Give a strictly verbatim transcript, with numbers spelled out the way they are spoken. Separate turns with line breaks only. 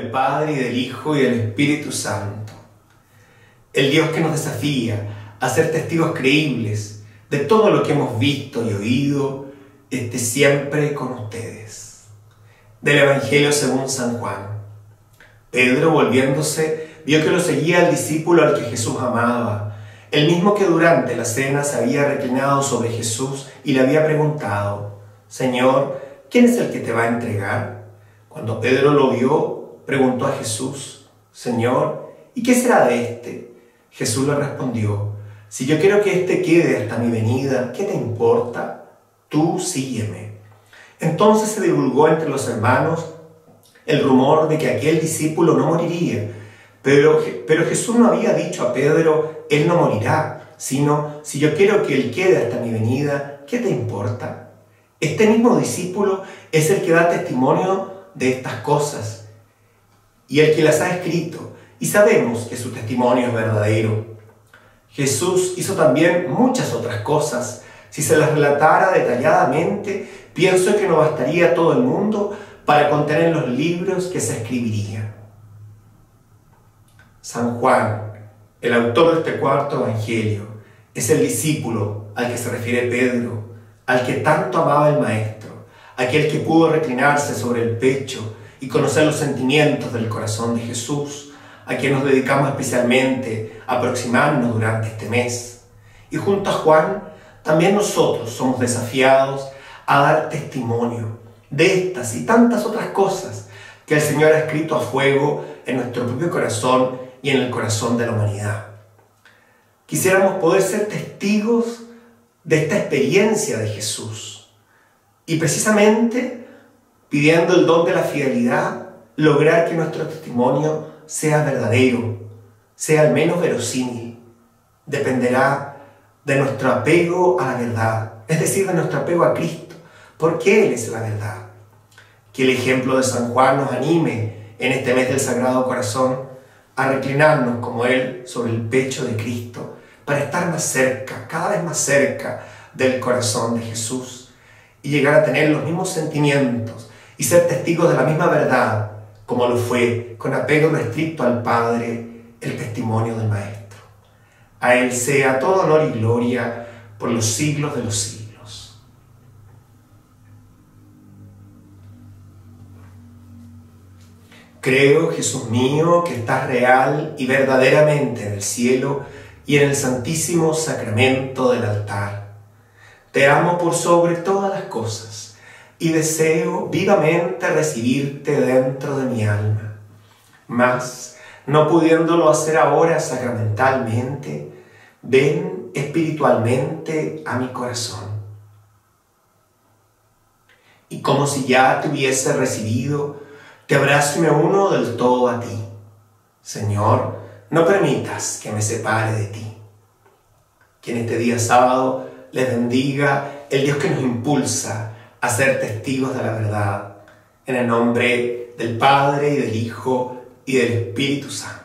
del Padre, y del Hijo, y del Espíritu Santo. El Dios que nos desafía a ser testigos creíbles de todo lo que hemos visto y oído, esté siempre con ustedes. Del Evangelio según San Juan. Pedro, volviéndose, vio que lo seguía el discípulo al que Jesús amaba, el mismo que durante la cena se había reclinado sobre Jesús y le había preguntado: Señor, ¿quién es el que te va a entregar? Cuando Pedro lo vio, preguntó a Jesús: Señor, ¿y qué será de éste? Jesús le respondió: Si yo quiero que éste quede hasta mi venida, ¿qué te importa? Tú sígueme. Entonces se divulgó entre los hermanos el rumor de que aquel discípulo no moriría. Pero, pero Jesús no había dicho a Pedro: Él no morirá, sino: Si yo quiero que él quede hasta mi venida, ¿qué te importa? Este mismo discípulo es el que da testimonio de estas cosas y el que las ha escrito, y sabemos que su testimonio es verdadero. Jesús hizo también muchas otras cosas. Si se las relatara detalladamente, pienso que no bastaría todo el mundo para contener los libros que se escribirían. San Juan, el autor de este cuarto evangelio, es el discípulo al que se refiere Pedro, al que tanto amaba el Maestro, aquel que pudo reclinarse sobre el pecho y conocer los sentimientos del corazón de Jesús, a quien nos dedicamos especialmente a aproximarnos durante este mes. Y junto a Juan, también nosotros somos desafiados a dar testimonio de estas y tantas otras cosas que el Señor ha escrito a fuego en nuestro propio corazón y en el corazón de la humanidad. Quisiéramos poder ser testigos de esta experiencia de Jesús y precisamente pidiendo el don de la fidelidad, lograr que nuestro testimonio sea verdadero, sea al menos verosímil. Dependerá de nuestro apego a la verdad, es decir, de nuestro apego a Cristo, porque Él es la verdad. Que el ejemplo de San Juan nos anime en este mes del Sagrado Corazón a reclinarnos como Él sobre el pecho de Cristo para estar más cerca, cada vez más cerca del corazón de Jesús y llegar a tener los mismos sentimientos y ser testigos de la misma verdad como lo fue, con apego restricto al Padre, el testimonio del Maestro. A Él sea todo honor y gloria por los siglos de los siglos. Creo, Jesús mío, que estás real y verdaderamente en el cielo y en el santísimo sacramento del altar. Te amo por sobre todas las cosas y deseo vivamente recibirte dentro de mi alma. Mas, no pudiéndolo hacer ahora sacramentalmente, ven espiritualmente a mi corazón. Y como si ya te hubiese recibido, te abrazo y me uno del todo a ti. Señor, no permitas que me separe de ti. Que en este día sábado les bendiga el Dios que nos impulsa a ser testigos de la verdad, en el nombre del Padre, y del Hijo, y del Espíritu Santo.